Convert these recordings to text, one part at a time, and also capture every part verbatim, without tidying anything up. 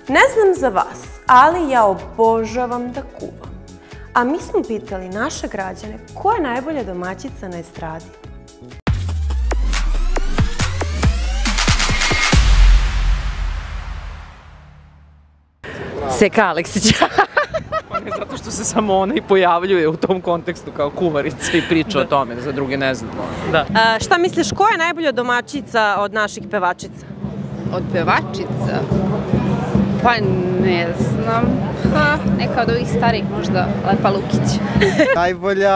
Ne znam za vas, ali ja obožavam da kuvam. A mi smo pitali naše građane ko je najbolja domaćica na estradi. Seka Aleksić. Pa ne zato što se samo ona i pojavljuje u tom kontekstu kao kuvarica i priča o tome, za druge ne znam. Da. A, šta misliš, ko je najbolja domaćica od naših pevačica? Od pevačica? Pa ne znam. Ha, neka od ovih starih možda, Lepa Lukić. Najbolja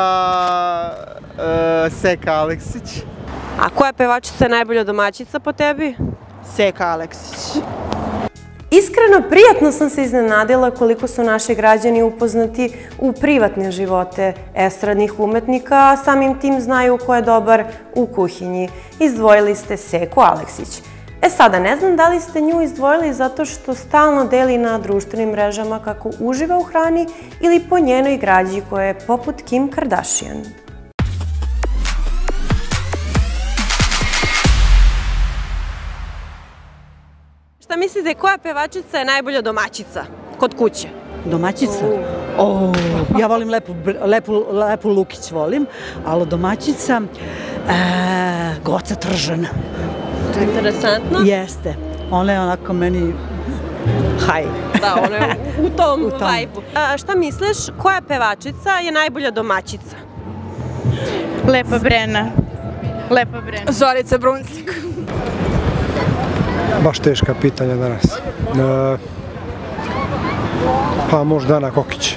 Seka Aleksić. A koja pevačica je najbolja domaćica po tebi? Seka Aleksić. Iskreno, prijatno sam se iznenadila koliko su naši građani upoznati u privatne živote estradnih umetnika, a samim tim znaju ko je dobar u kuhinji. Izdvojili ste Seku Aleksić. E sada, ne znam da li ste nju izdvojili zato što stalno deli na društvenim mrežama kako uživa u hrani ili po njenoj građi koja je poput Kim Kardashian. Šta mislite, koja pevačica je najbolja domaćica kod kuće? Domaćica? O, ja volim Lepu Lukić, volim, ali domaćica Goca Tržana. Interesantno. Jeste. Ona je onako meni haj. Da, ona je u tom vajbu. Šta misliš, koja pevačica je najbolja domaćica? Lepa Brena. Lepa Brena. Zorica Brunslik. Baš teška pitanja danas. Pa možda Ana Kokić.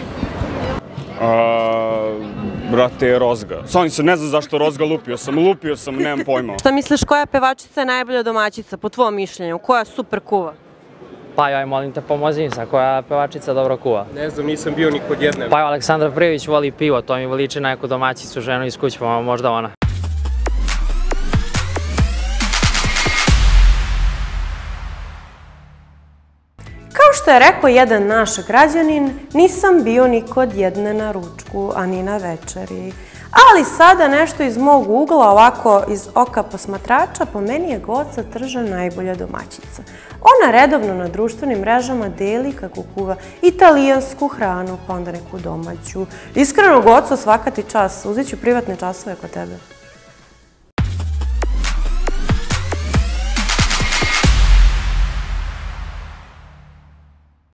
Brate, Rozga. Sam se ne znam zašto Rozga, lupio sam, lupio sam, nemam pojma. Šta misliš, koja pevačica je najbolja domaćica, po tvojom mišljenju? Koja super kuva? Pa joj, molim te, pomozi mi sa koja pevačica dobro kuva. Ne znam, nisam bio ni kod jedne. Pa joj, Aleksandra Prijević voli pivo, to mi liči na neku domaćicu, ženu iz kuće, pa možda ona. Kao što je rekao jedan naš građanin, nisam bio ni kod jedne na ručku, a ni na večeri. Ali sada nešto iz mog ugla, ovako iz oka posmatrača, po meni je Goca Tržan najbolja domaćica. Ona redovno na društvenim mrežama deli kako kuva italijansku hranu, pa onda neku domaću. Iskreno, Goco, svaka ti čas, uzet ću privatne časove kod tebe.